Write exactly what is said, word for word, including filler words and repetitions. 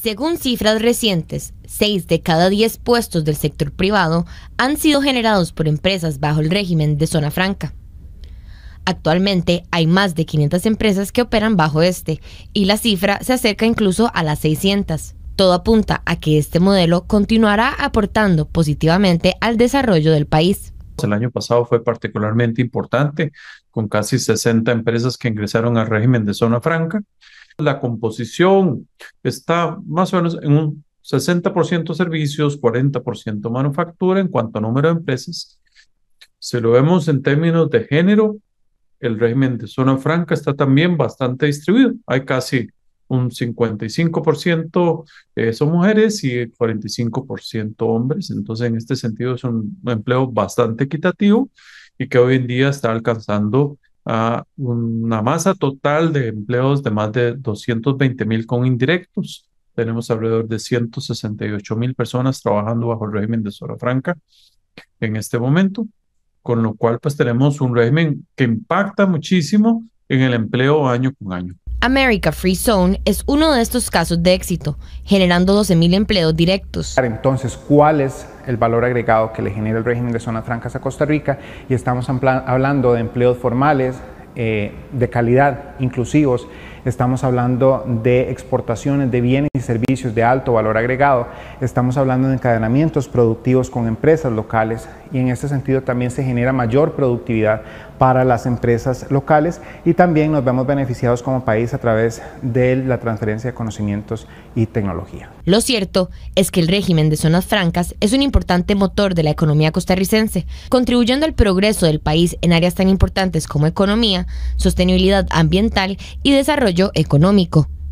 Según cifras recientes, seis de cada diez puestos del sector privado han sido generados por empresas bajo el régimen de zona franca. Actualmente hay más de quinientas empresas que operan bajo este, y la cifra se acerca incluso a las seiscientas. Todo apunta a que este modelo continuará aportando positivamente al desarrollo del país. El año pasado fue particularmente importante, con casi sesenta empresas que ingresaron al régimen de zona franca. La composición está más o menos en un sesenta por ciento servicios, cuarenta por ciento manufactura en cuanto a número de empresas. Si lo vemos en términos de género, el régimen de zona franca está también bastante distribuido. Hay casi un cincuenta y cinco por ciento eh, son mujeres y cuarenta y cinco por ciento hombres. Entonces, en este sentido, es un empleo bastante equitativo y que hoy en día está alcanzando a una masa total de empleos de más de doscientos veinte mil con indirectos. Tenemos alrededor de ciento sesenta y ocho mil personas trabajando bajo el régimen de zona franca en este momento, con lo cual pues tenemos un régimen que impacta muchísimo en el empleo año con año. America Free Zone es uno de estos casos de éxito, generando doce mil empleos directos. Entonces, ¿cuál es el valor agregado que le genera el régimen de zonas francas a Costa Rica? Y estamos hablando de empleos formales, eh, de calidad, inclusivos. Estamos hablando de exportaciones de bienes y servicios de alto valor agregado. Estamos hablando de encadenamientos productivos con empresas locales, y en este sentido también se genera mayor productividad para las empresas locales, y también nos vemos beneficiados como país a través de la transferencia de conocimientos y tecnología. Lo cierto es que el régimen de zonas francas es un importante motor de la economía costarricense, contribuyendo al progreso del país en áreas tan importantes como economía, sostenibilidad ambiental y desarrollo económico.